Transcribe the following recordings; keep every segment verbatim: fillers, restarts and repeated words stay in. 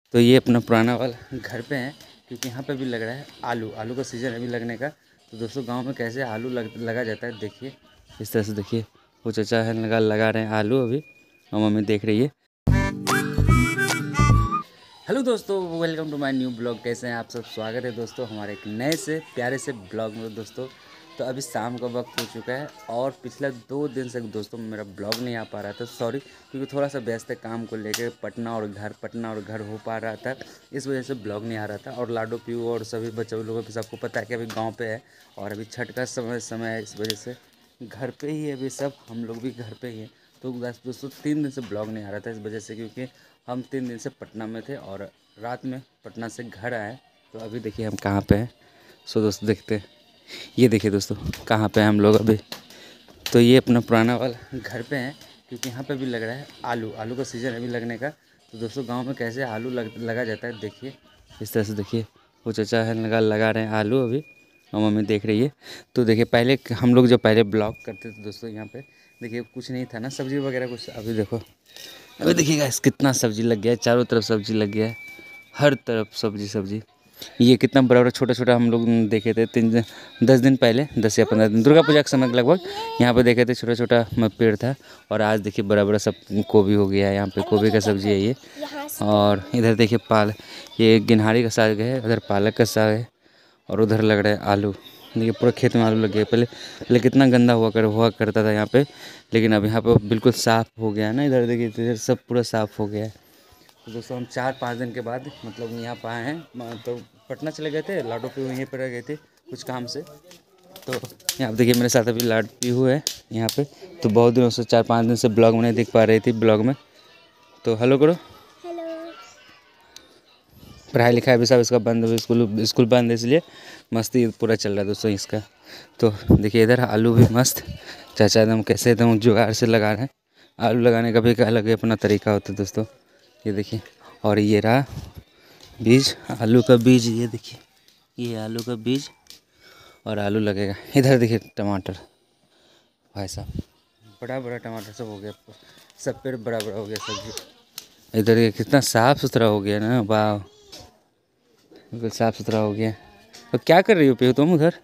तो ये अपना पुराना वाला घर पे है, क्योंकि यहाँ पे भी लग रहा है आलू आलू का सीज़न है अभी लगने का। तो दोस्तों गांव में कैसे आलू लग, लगा जाता है, देखिए इस तरह से। देखिए वो चाचा है लगा लगा रहे हैं आलू अभी, और मम्मी देख रही है। हेलो दोस्तों, welcome to my new blog. कैसे हैं आप सब? स्वागत है दोस्तों हमारे एक नए से प्यारे से ब्लॉग में। दोस्तों तो अभी शाम का वक्त हो चुका है और पिछला दो दिन से दोस्तों मेरा ब्लॉग नहीं आ पा रहा था, सॉरी, क्योंकि थोड़ा सा व्यस्त है काम को लेकर। पटना और घर पटना और घर हो पा रहा था, इस वजह से ब्लॉग नहीं आ रहा था। और लाडो पीयू और सभी बच्चों लोगों को सबको पता है कि अभी गाँव पे है और अभी छठ का समय समय है, इस वजह से घर पे ही है अभी सब। हम लोग भी घर पे ही हैं। तो बस दोस्तों तीन दिन से ब्लॉग नहीं आ रहा था इस वजह से, क्योंकि हम तीन दिन से पटना में थे और रात में पटना से घर आए। तो अभी देखिए हम कहाँ पे हैं। सो दोस्तों देखते हैं, ये देखिए दोस्तों कहाँ पे हैं हम लोग अभी। तो ये अपना पुराना वाला घर पे हैं, क्योंकि यहाँ पे भी लग रहा है आलू आलू का सीज़न है अभी लगने का। तो दोस्तों गांव में कैसे आलू लग, लगा जाता है, देखिए इस तरह से। देखिए वो चाचा है लगा लगा रहे हैं आलू अभी, और मम्मी देख रही है। तो देखिए पहले हम लोग जो पहले ब्लॉग करते थे दोस्तों, यहाँ पे देखिए कुछ नहीं था ना, सब्ज़ी वगैरह कुछ। अभी देखो, अभी देखिएगा कितना सब्ज़ी लग गया है, चारों तरफ सब्ज़ी लग गया है, हर तरफ सब्ज़ी सब्ज़ी। ये कितना बड़ा बड़ा छोटा छोटा हम लोग देखे थे तीन दस दिन पहले, दस या पंद्रह दिन दुर्गा पूजा के समय लगभग यहाँ पे देखे थे, छोटा छोटा पेड़ था। और आज देखिए बड़ा बड़ा सब गोभी हो गया है, यहाँ पे गोभी का सब्ज़ी है ये। और इधर देखिए पाल ये गिनहारी का साग है, उधर पालक का साग है, और उधर लग रहा है आलू। देखिए पूरा खेत में आलू लग गया। पहले पहले कितना गंदा हुआ कर हुआ करता था यहाँ पे, लेकिन अब यहाँ पे बिल्कुल साफ़ हो गया है ना। इधर देखिए इधर सब पूरा साफ़ हो गया है। तो दोस्तों हम चार पाँच दिन के बाद मतलब यहाँ पर आए हैं। तो पटना चले गए थे, लाडो पीहू यहीं पर रह गए थे कुछ काम से। तो यहाँ पे देखिए मेरे साथ अभी लाडो पीहू है यहाँ पे। तो बहुत दिनों से, चार पाँच दिन से ब्लॉग में नहीं दिख पा रही थी ब्लॉग में। तो हेलो करो। हेलो। पढ़ाई लिखाई भी सब इसका बंद, स्कूल स्कूल बंद है, इसलिए मस्ती पूरा चल रहा है दोस्तों इसका। तो देखिए इधर आलू भी मस्त चाचा एकदम कैसे एकदम जुगाड़ से लगा रहे हैं। आलू लगाने का भी एक अलग अपना तरीका होता है दोस्तों, ये देखिए। और ये रहा बीज, आलू का बीज, ये देखिए ये आलू का बीज, और आलू लगेगा। इधर देखिए टमाटर, भाई साहब बड़ा बड़ा टमाटर सब हो गया, सब पेड़ बड़ा बड़ा हो गया सब्जी। इधर ये कितना साफ़ सुथरा हो गया ना, वाह बिल्कुल साफ़ सुथरा हो गया। तो क्या कर रही हो पे तुम उधर?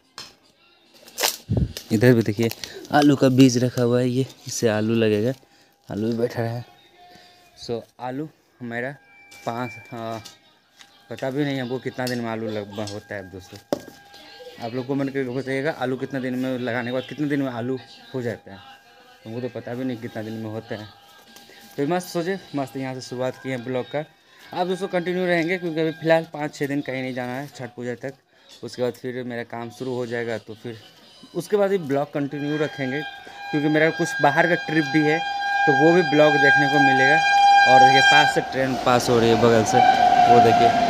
इधर भी देखिए आलू का बीज रखा हुआ है, ये इससे आलू लगेगा। आलू भी बैठा है। सो आलू हमारा पाँच, हाँ पता भी नहीं हमको कितना दिन में आलू लग होता है दोस्तों। आप लोग कमेंट करके बताइएगा आलू कितना दिन में लगाने के बाद कितने दिन में आलू हो जाता है। हमको तो पता भी नहीं कितना दिन में होता है। तो मस्त सोचे, मस्त यहाँ से शुरुआत की है ब्लॉग का। आप दोस्तों कंटिन्यू रहेंगे, क्योंकि अभी फ़िलहाल पाँच छः दिन कहीं नहीं जाना है छठ पूजा तक। उसके बाद फिर मेरा काम शुरू हो जाएगा, तो फिर उसके बाद भी ब्लॉग कंटिन्यू रखेंगे, क्योंकि मेरा कुछ बाहर का ट्रिप भी है, तो वो भी ब्लॉग देखने को मिलेगा। और देखिए पास से ट्रेन पास हो रही है बगल से, वो देखिए।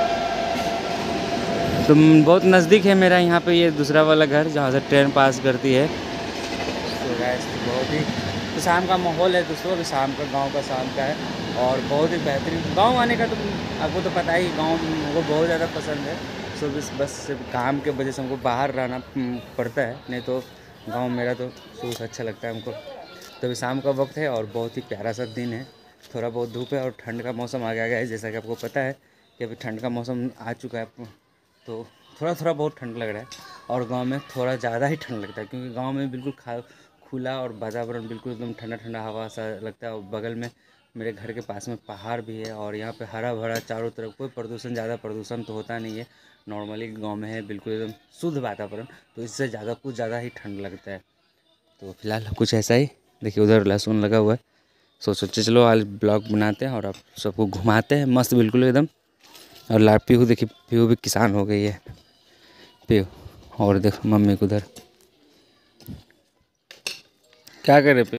तो बहुत नज़दीक है मेरा यहाँ पे ये दूसरा वाला घर, जहाँ से ट्रेन पास करती है। तो गैस बहुत ही तो शाम का माहौल है दोस्तों, अभी शाम का गांव का शाम का है, और बहुत ही बेहतरीन। गांव आने का तो आपको तो पता ही, गांव हमको बहुत ज़्यादा पसंद है। सो बस बस सिर्फ काम के वजह से हमको बाहर रहना पड़ता है, नहीं तो गांव मेरा तो शुरू से अच्छा लगता है हमको। तो अभी शाम का वक्त है और बहुत ही प्यारा सा दिन है। थोड़ा बहुत धूप है और ठंड का मौसम आ गया है, जैसा कि आपको पता है कि अभी ठंड का मौसम आ चुका है। तो थोड़ा थोड़ा बहुत ठंड लग रहा है, और गांव में थोड़ा ज़्यादा ही ठंड लगता है, क्योंकि गांव में बिल्कुल खा खुला और वातावरण बिल्कुल एकदम ठंडा ठंडा हवा सा लगता है। और बगल में मेरे घर के पास में पहाड़ भी है, और यहाँ पे हरा भरा चारों तरफ, कोई प्रदूषण, ज़्यादा प्रदूषण तो होता नहीं है। नॉर्मली गांव में है बिल्कुल एकदम शुद्ध वातावरण, तो इससे ज़्यादा कुछ ज़्यादा ही ठंड लगता है। तो फिलहाल कुछ ऐसा ही। देखिए उधर लहसुन लगा हुआ है। सो सोचे चलो आज ब्लॉग बनाते हैं और आप सबको घुमाते हैं मस्त बिल्कुल एकदम। और ला पीहू देखिए, पीहू भी किसान हो गई है पीहू। और देखो मम्मी को उधर क्या कर रहे पे